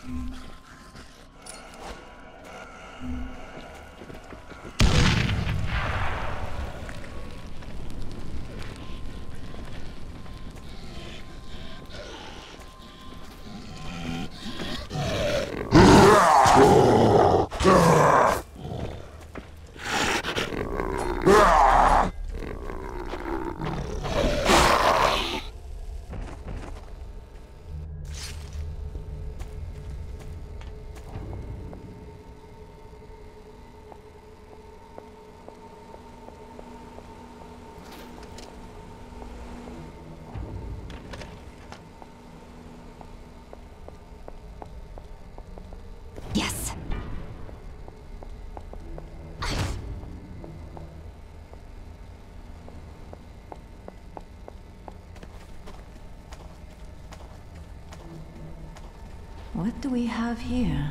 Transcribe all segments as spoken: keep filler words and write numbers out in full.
Yes. What do we have here?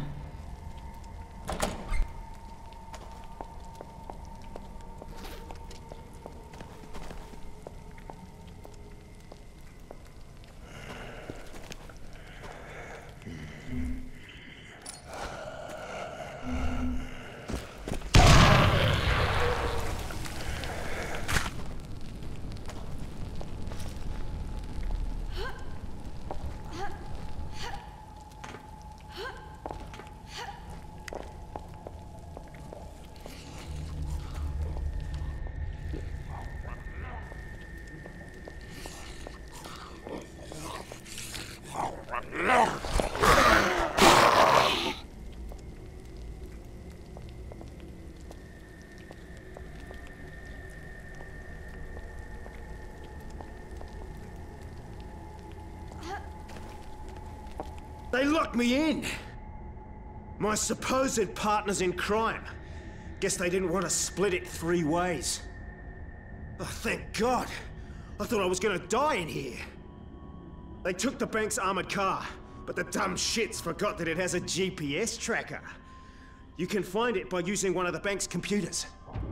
They locked me in! My supposed partners in crime. Guess they didn't want to split it three ways. Oh, thank God! I thought I was gonna die in here. They took the bank's armored car, but the dumb shits forgot that it has a G P S tracker. You can find it by using one of the bank's computers.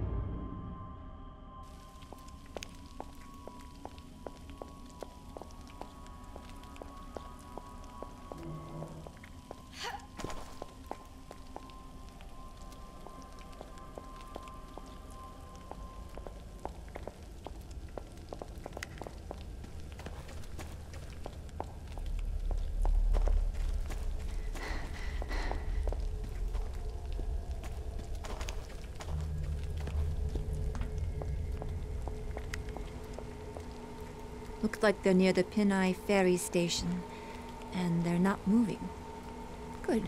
Looks like they're near the Pinai ferry station, and they're not moving. Good.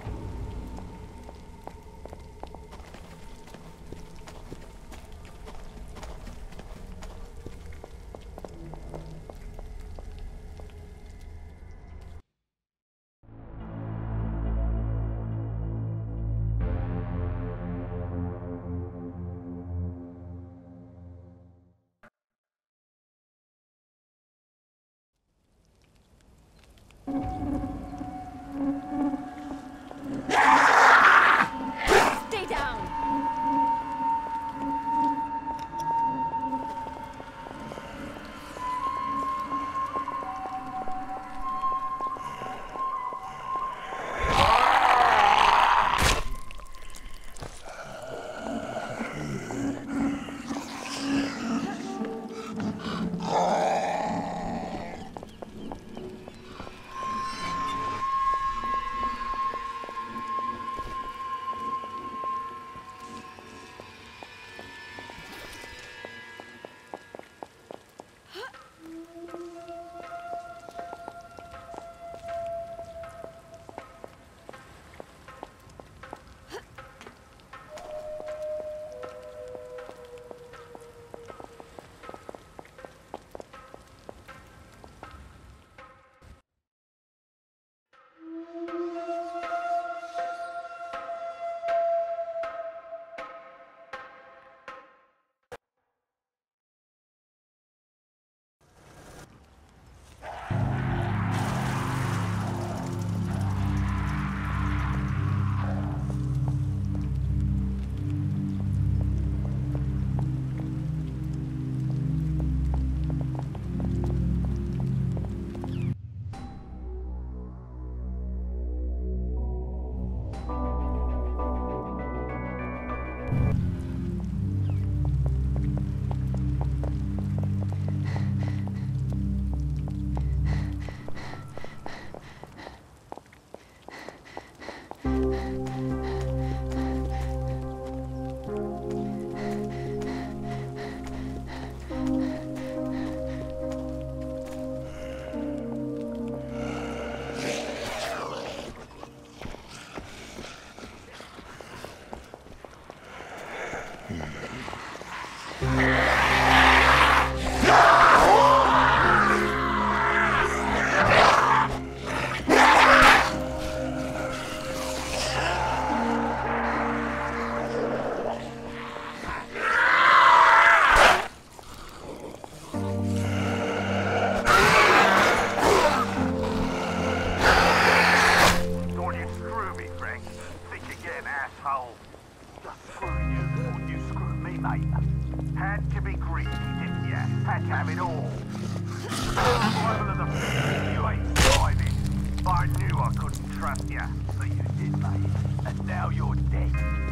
heck have it all. Survival of the fittest, you ain't surviving. But I knew I couldn't trust you, so you did, mate. And now you're dead.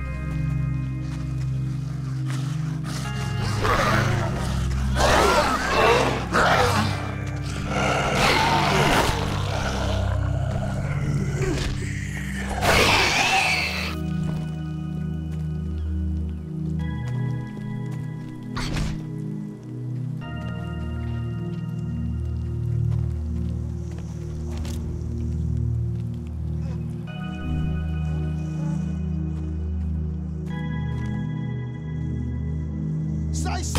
Say so!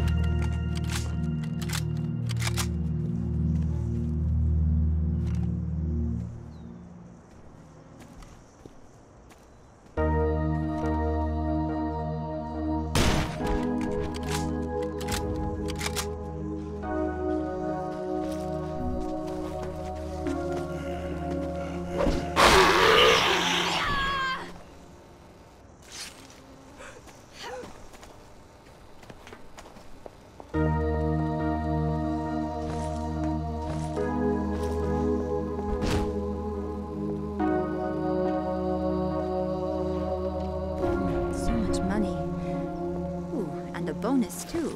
Bonus, too.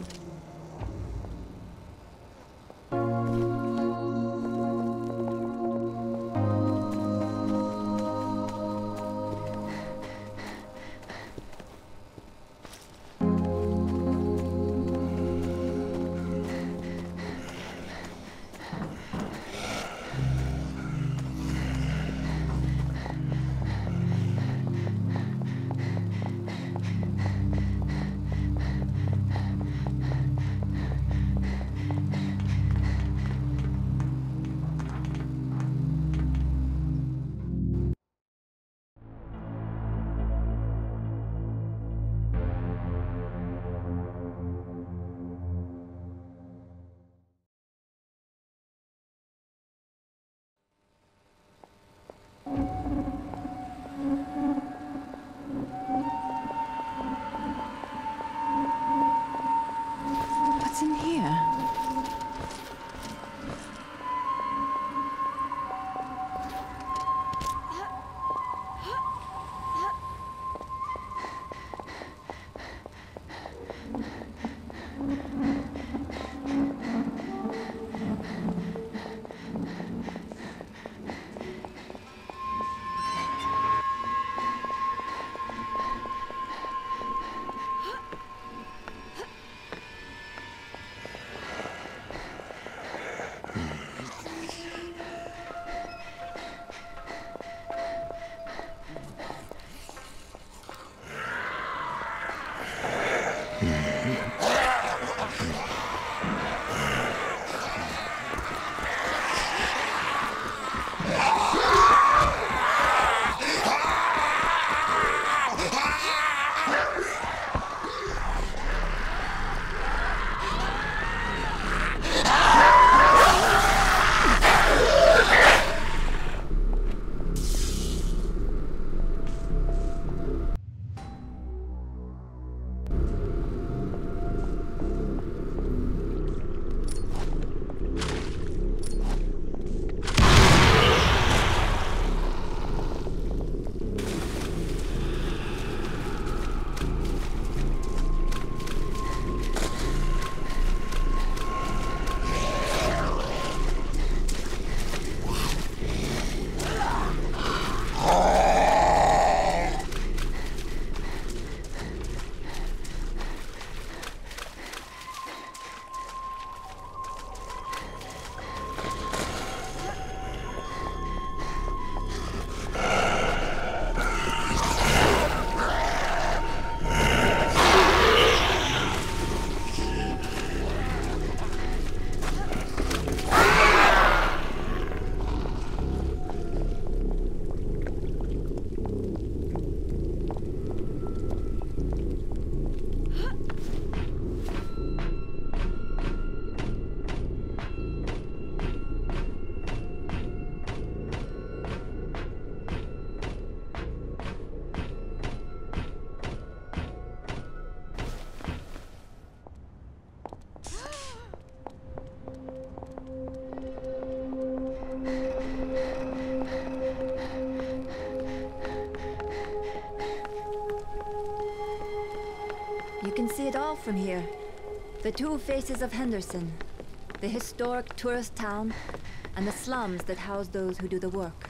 You can see it all from here. The two faces of Henderson. The historic tourist town, and the slums that house those who do the work.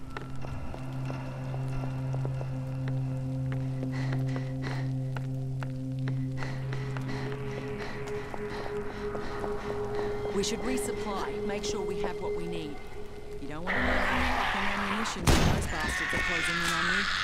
We should resupply, make sure we have what we need. You don't want to run out of fucking ammunition when those bastards are closing in on you.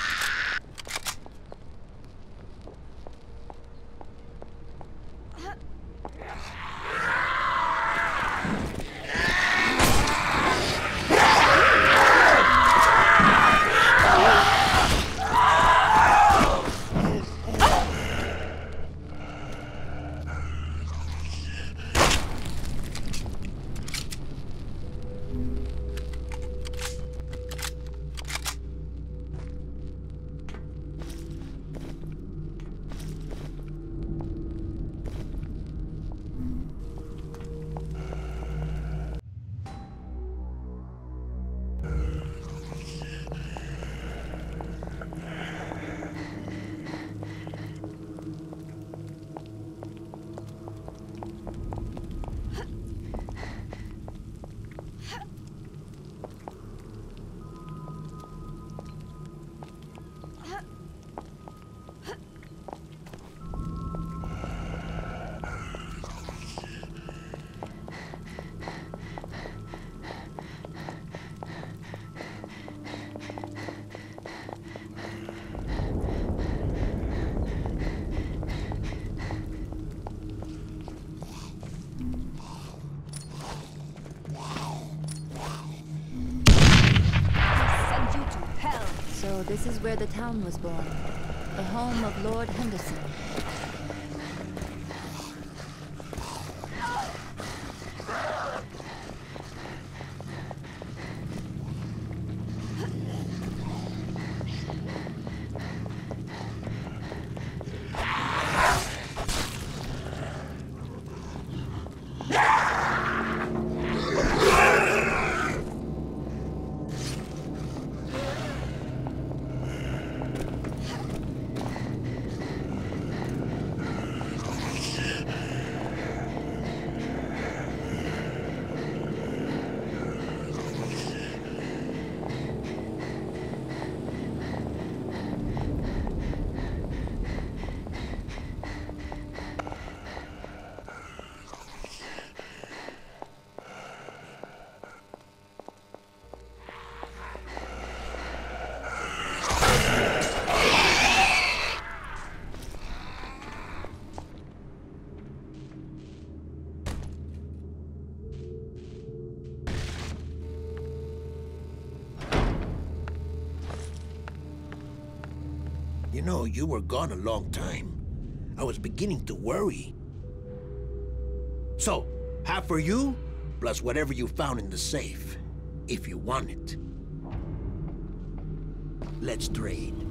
So this is where the town was born. The home of Lord Henderson. You know, you were gone a long time. I was beginning to worry. So, half for you, plus whatever you found in the safe, if you want it. Let's trade.